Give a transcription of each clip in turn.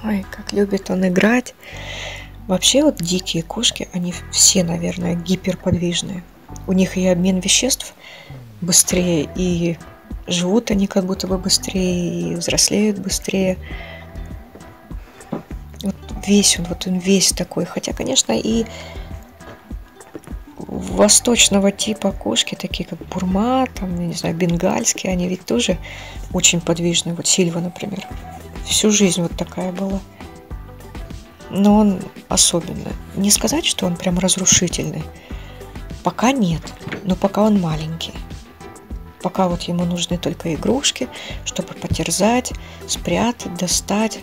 Ой, как любит он играть. Вообще вот дикие кошки, они все, наверное, гиперподвижные. У них и обмен веществ быстрее, и живут они как будто бы быстрее, и взрослеют быстрее. Вот он весь такой. Хотя, конечно, и восточного типа кошки, такие как бурма, там, я не знаю, бенгальские, они ведь тоже очень подвижные. Вот Сильва, например, всю жизнь вот такая была. Но он особенно. Не сказать, что он прям разрушительный. Пока нет, но пока он маленький. Пока вот ему нужны только игрушки, чтобы потерзать, спрятать, достать.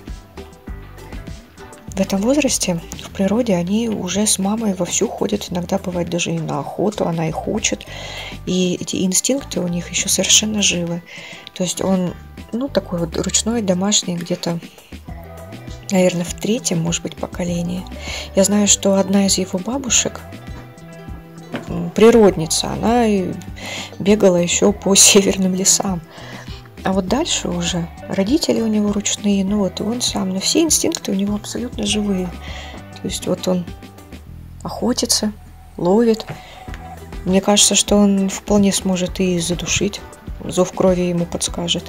В этом возрасте в природе они уже с мамой вовсю ходят, иногда бывает даже и на охоту, она их учит, и эти инстинкты у них еще совершенно живы. То есть он, такой вот ручной, домашний, где-то, наверное, в третьем, может быть, поколении. Я знаю, что одна из его бабушек, природница, она бегала еще по северным лесам. А вот дальше уже родители у него ручные, и он сам. Но все инстинкты у него абсолютно живые. То есть вот он охотится, ловит. Мне кажется, что он вполне сможет и задушить. Зов крови ему подскажет.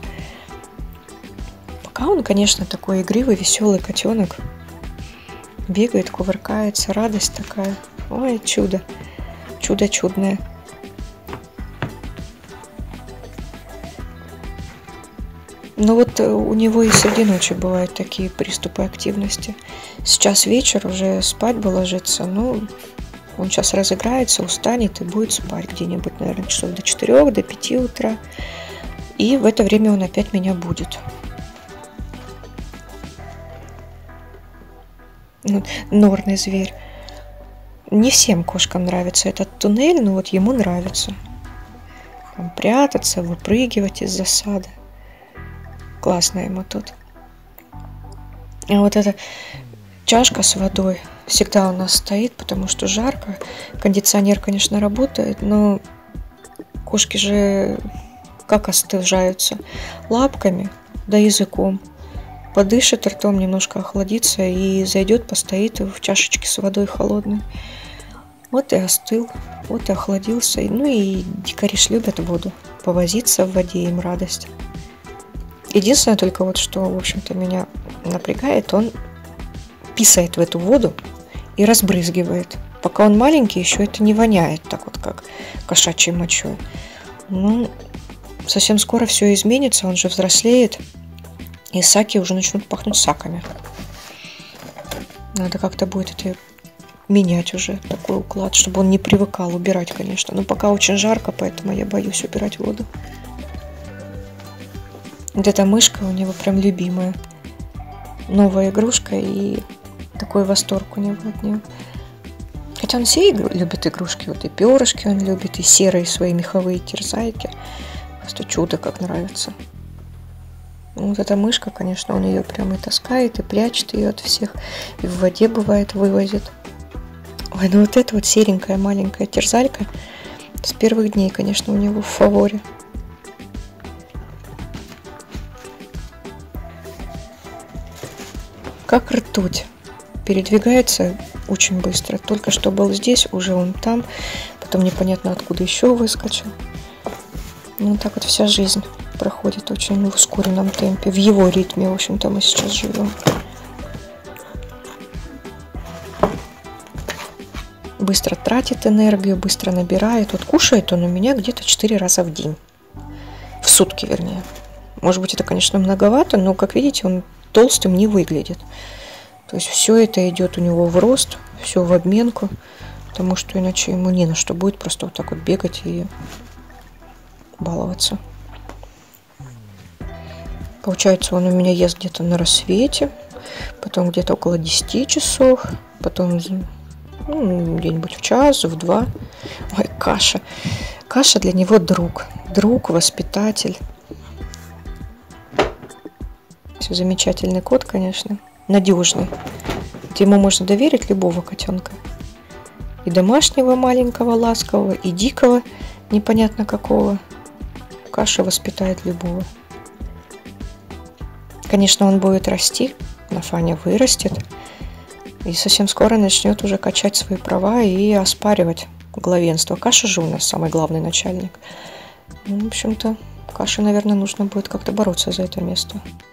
Пока он, конечно, такой игривый, веселый котенок. Бегает, кувыркается, радость такая. Ой, чудо. Чудо чудное. Но вот у него и среди ночи бывают такие приступы активности. Сейчас вечер, уже спать бы ложиться. Он сейчас разыграется, устанет и будет спать где-нибудь, наверное, часов до 4, до 5 утра. И в это время он опять меня будет. Норный зверь. Не всем кошкам нравится этот туннель, но вот ему нравится. Там прятаться, выпрыгивать из засады. Классно ему тут. А вот эта чашка с водой всегда у нас стоит, потому что жарко. Кондиционер, конечно, работает, но кошки же как остужаются? Лапками да языком. Подышит ртом, немножко охладится и зайдет, постоит в чашечке с водой холодной. Вот и остыл, вот и охладился. И дикари ж любят воду. Повозиться в воде им радость. Единственное только вот, что, в общем-то, меня напрягает, он писает в эту воду и разбрызгивает. Пока он маленький, еще это не воняет так вот, как кошачьей мочой. Совсем скоро все изменится, он же взрослеет, и саки уже начнут пахнуть саками. Надо как-то будет это менять уже, такой уклад, чтобы он не привыкал убирать, конечно. Но пока очень жарко, поэтому я боюсь убирать воду. Вот эта мышка у него прям любимая. Новая игрушка, и такой восторг у него от нее. Хотя он все любит игрушки. Вот и перышки он любит, и серые свои меховые терзайки. Просто чудо как нравится. Вот эта мышка, конечно, он ее прям и таскает, и прячет ее от всех. И в воде, бывает, вывозит. Ой, вот эта вот серенькая маленькая терзалька с первых дней, конечно, у него в фаворе. Как ртуть. Передвигается очень быстро. Только что был здесь, уже он там. Потом непонятно откуда еще выскочил. Так вот вся жизнь проходит очень в ускоренном темпе. В его ритме, в общем-то, мы сейчас живем. Быстро тратит энергию, быстро набирает. Вот кушает он у меня где-то 4 раза в день. В сутки, вернее. Может быть, это, конечно, многовато, но, как видите, он толстым не выглядит. То есть все это идет у него в рост, все в обменку, потому что иначе ему не на что будет просто вот так вот бегать и баловаться. Получается, он у меня ест где-то на рассвете, потом где-то около 10 часов, потом где-нибудь в час, в 2. Ой, каша. Каша для него друг, воспитатель. Замечательный кот, конечно, надежный. Ему можно доверить любого котенка. И домашнего маленького, ласкового, и дикого, непонятно какого. Каша воспитает любого. Конечно, он будет расти, Нафаня вырастет и совсем скоро начнет уже качать свои права и оспаривать главенство. Каша же у нас самый главный начальник. Ну, в общем-то, Каше, наверное, нужно будет как-то бороться за это место.